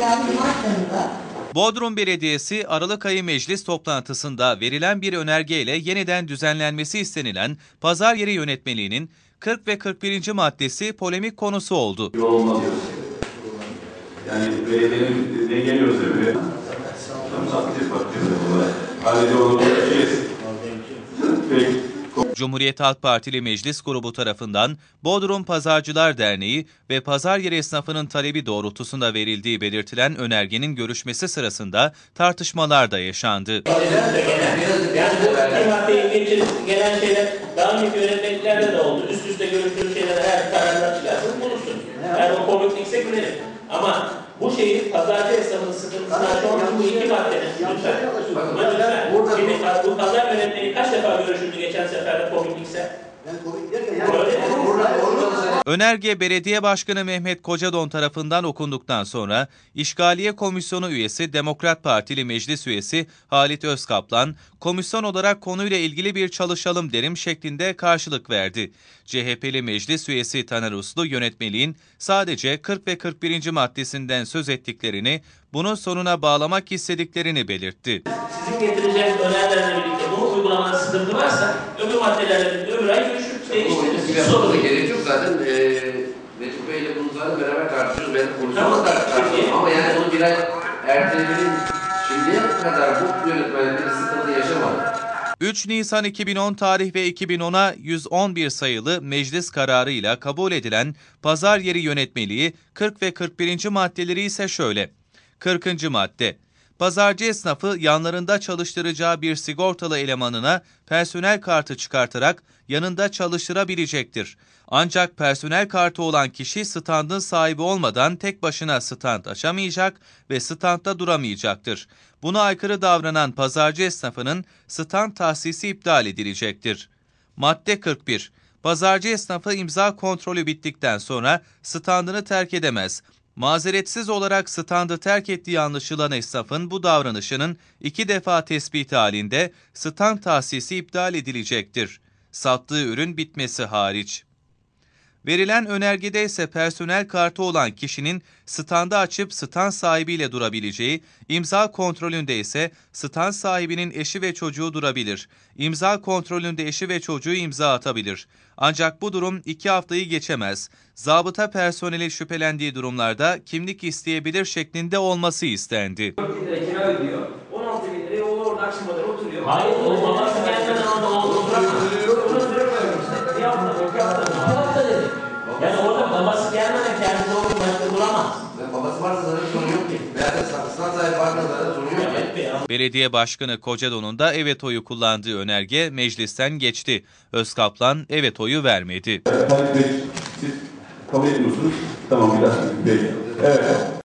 Bodrum Belediyesi Aralık ayı meclis toplantısında verilen bir önergeyle yeniden düzenlenmesi istenilen pazar yeri yönetmeliğinin 40 ve 41. maddesi polemik konusu oldu. Olmaz. Yani benim ne geliyorsa bile Cumhuriyet Halk Partili Meclis Grubu tarafından Bodrum Pazarcılar Derneği ve pazar yeri esnafının talebi doğrultusunda verildiği belirtilen önergenin görüşmesi sırasında tartışmalar da yaşandı. Yani bu maddeye gelen şeyler daha önceki yönetmeliklerde de oldu. Üst üste görüştüğü şeyler eğer kararlar çıkarsın bulursun. Eğer o komiklikse gülerim. Ama bu şeyi pazarcı esnafının sıkıntısına şu an bu iki maddenin lütfen. Şimdi bu pazar yönetmeliği kaç defa görüşüldü geçen seferde komiklikse? Önerge Belediye Başkanı Mehmet Kocadon tarafından okunduktan sonra İşgaliye Komisyonu üyesi Demokrat Partili Meclis üyesi Halit Özkaplan, komisyon olarak konuyla ilgili bir çalışalım derim şeklinde karşılık verdi. CHP'li meclis üyesi Taner Uslu yönetmeliğin sadece 40 ve 41. maddesinden söz ettiklerini, bunun sonuna bağlamak istediklerini belirtti. Sizin getireceğiniz önerilerle birlikte bunu uygulamada sıkıntı varsa öbür maddelerle birlikte öbür ay görüşüp değiştiririz. Hiç sorun gerek yok zaten. Necip Bey ile bunu zaten beraber tartışıyoruz. Ben konuşmamı tartışıyorum. Ama yani bunu bir ay ertelemenin şimdiye kadar bu yönetmenlikleri sıkıntı yaşamadı. 3 Nisan 2010 tarih ve 2010'a 111 sayılı meclis kararıyla kabul edilen pazar yeri yönetmeliği 40 ve 41. maddeleri ise şöyle. 40. madde. Pazarcı esnafı yanlarında çalıştıracağı bir sigortalı elemanına personel kartı çıkartarak yanında çalıştırabilecektir. Ancak personel kartı olan kişi standın sahibi olmadan tek başına stand açamayacak ve standta duramayacaktır. Buna aykırı davranan pazarcı esnafının stand tahsisi iptal edilecektir. Madde 41. Pazarcı esnafı imza kontrolü bittikten sonra standını terk edemez. Mazeretsiz olarak standı terk ettiği anlaşılan esnafın bu davranışının 2 defa tespiti halinde stand tahsisi iptal edilecektir. Sattığı ürün bitmesi hariç. Verilen önergede ise personel kartı olan kişinin standı açıp stand sahibiyle durabileceği, imza kontrolünde ise stand sahibinin eşi ve çocuğu durabilir. İmza kontrolünde eşi ve çocuğu imza atabilir. Ancak bu durum 2 haftayı geçemez. Zabıta personeli şüphelendiği durumlarda kimlik isteyebilir şeklinde olması istendi. 4 bin lira kira ödüyor. 16 bin liraya oğlu orada akşamları oturuyor. Hayır, o babası gelmeden orada oğlu bırakmaz. Bir hafta, 2 hafta dedi. Yani orada babası gelmeden kendisi oğlu başka duramaz. Babası varsa zaten sorun yok ki. Veya da stand sahibi varsa zaten sorun yok ki. Belediye Başkanı Kocadon'un da evet oyu kullandığı önerge meclisten geçti. Özkaplan evet oyu vermedi. Siz kabul ediyorsunuz. Tamam, biraz. Evet.